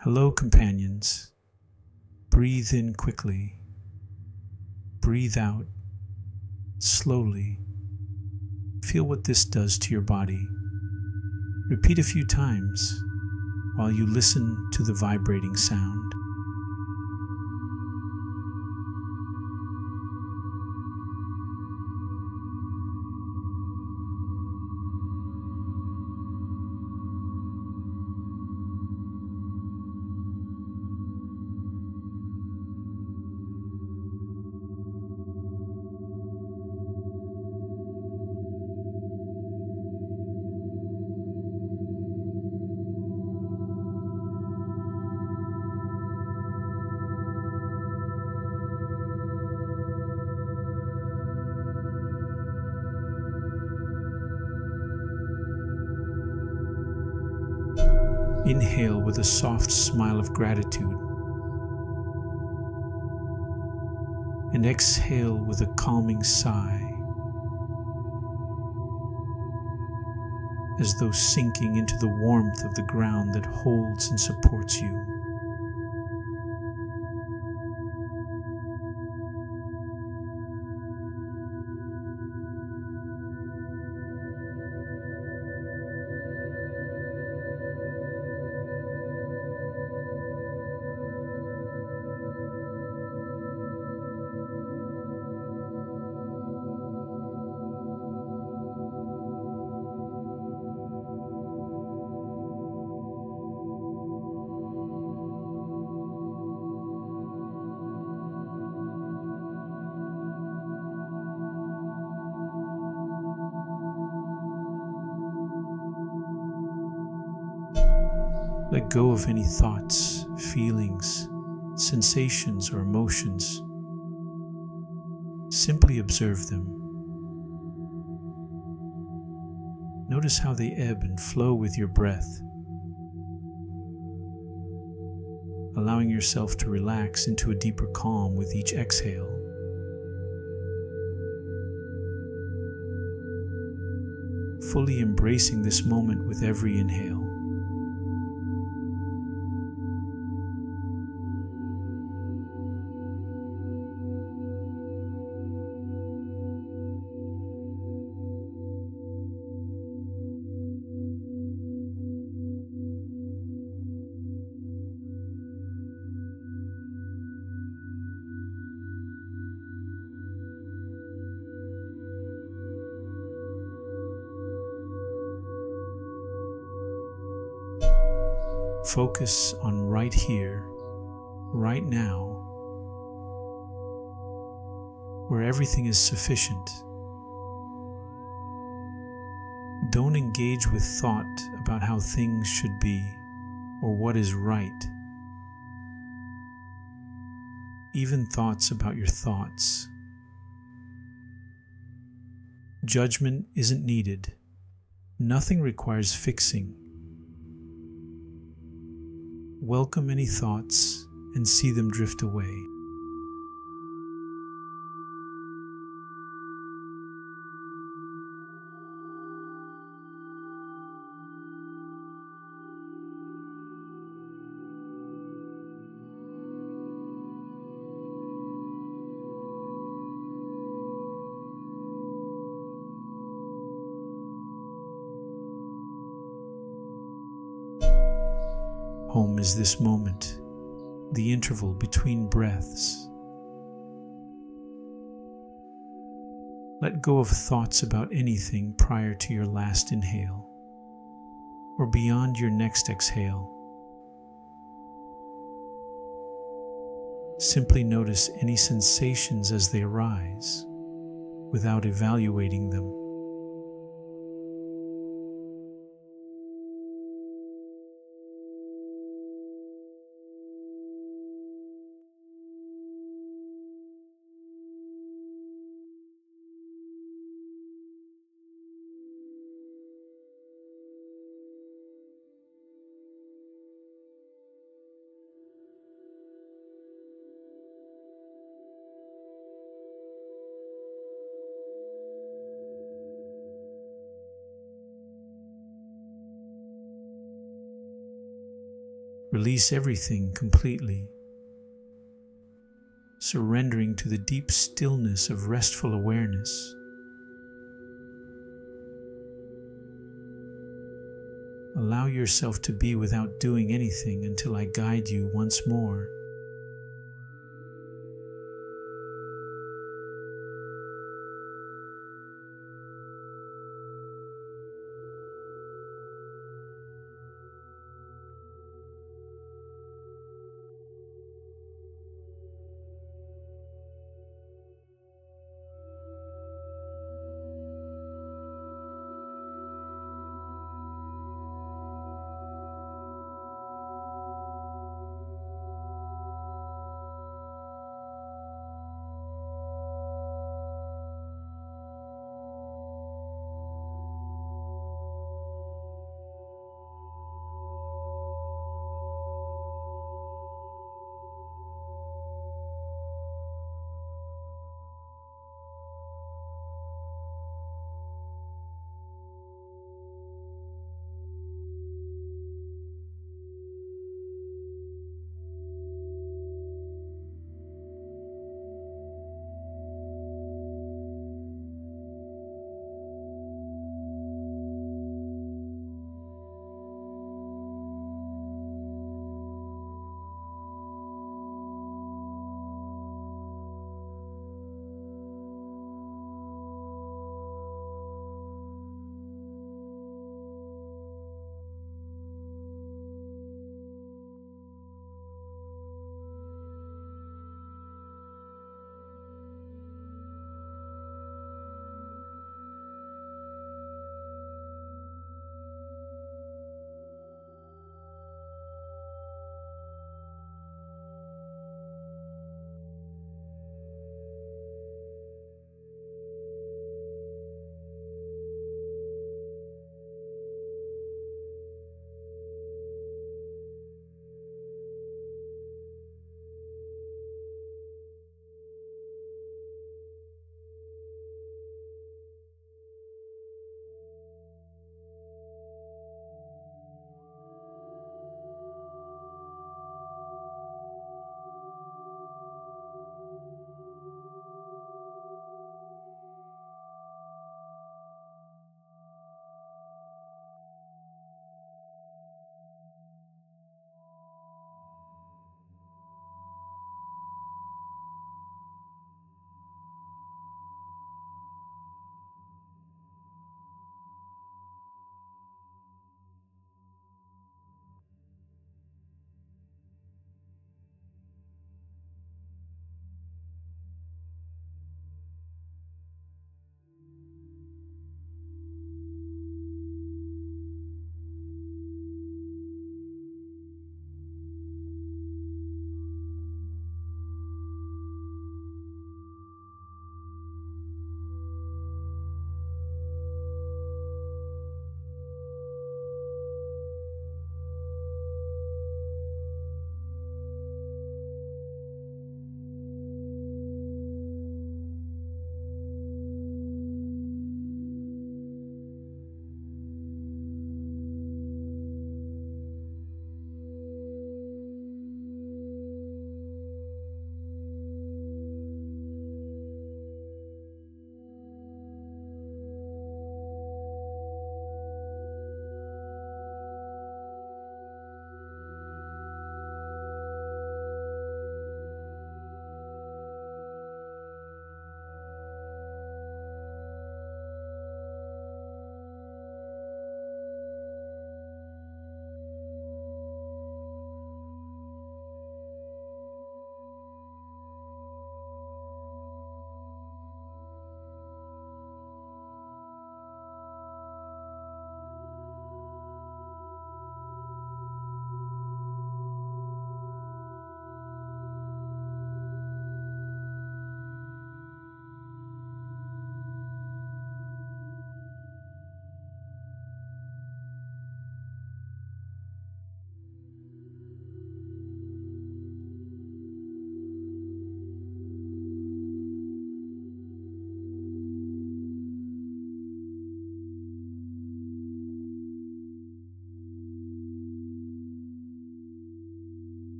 Hello, companions. Breathe in quickly. Breathe out slowly. Feel what this does to your body. Repeat a few times while you listen to the vibrating sound. Inhale with a soft smile of gratitude, and exhale with a calming sigh, as though sinking into the warmth of the ground that holds and supports you. Let go of any thoughts, feelings, sensations, or emotions. Simply observe them. Notice how they ebb and flow with your breath, allowing yourself to relax into a deeper calm with each exhale. Fully embracing this moment with every inhale. Focus on right here, right now, where everything is sufficient. Don't engage with thought about how things should be or what is right. Even thoughts about your thoughts. Judgment isn't needed. Nothing requires fixing. Welcome any thoughts and see them drift away. Home is this moment, the interval between breaths. Let go of thoughts about anything prior to your last inhale or beyond your next exhale. Simply notice any sensations as they arise without evaluating them. Release everything completely, surrendering to the deep stillness of restful awareness. Allow yourself to be without doing anything until I guide you once more.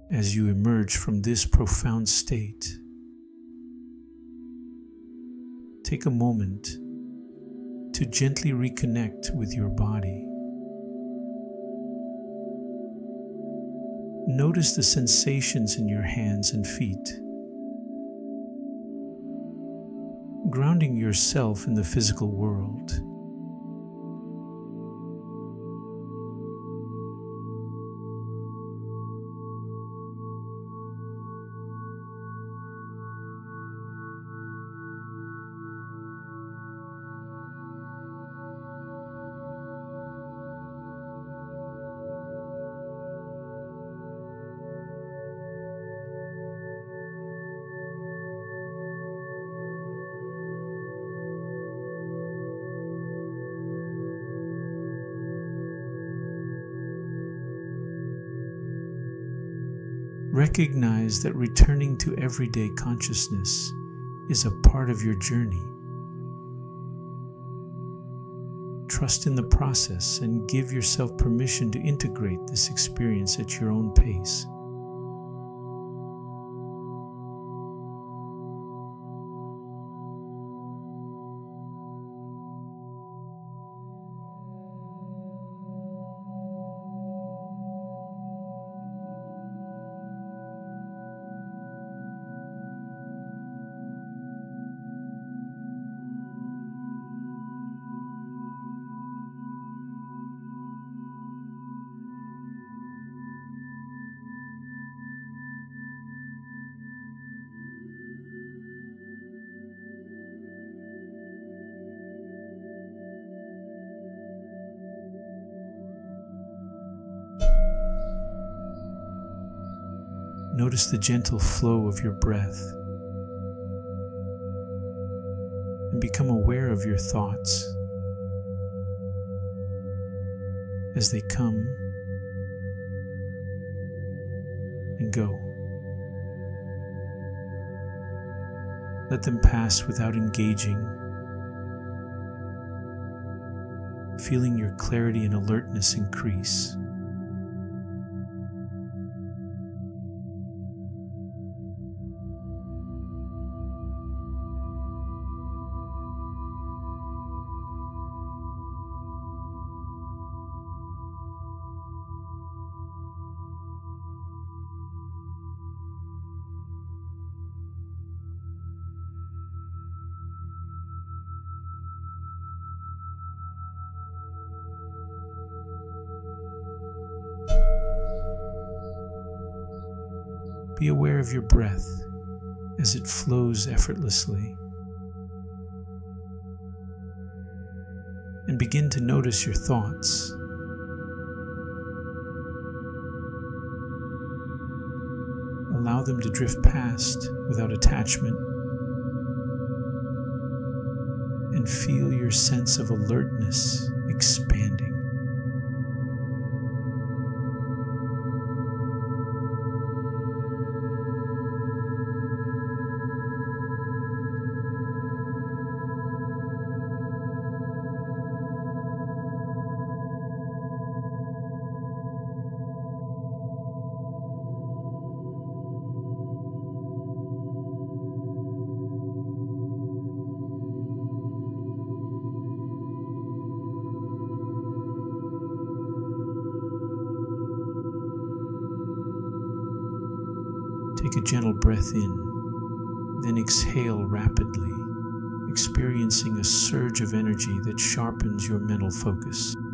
As you emerge from this profound state, take a moment to gently reconnect with your body. Notice the sensations in your hands and feet, grounding yourself in the physical world. Recognize that returning to everyday consciousness is a part of your journey. Trust in the process and give yourself permission to integrate this experience at your own pace. Notice the gentle flow of your breath and become aware of your thoughts as they come and go. Let them pass without engaging, feeling your clarity and alertness increase. Be aware of your breath as it flows effortlessly, and begin to notice your thoughts. Allow them to drift past without attachment, and feel your sense of alertness expanding. Take a gentle breath in, then exhale rapidly, experiencing a surge of energy that sharpens your mental focus.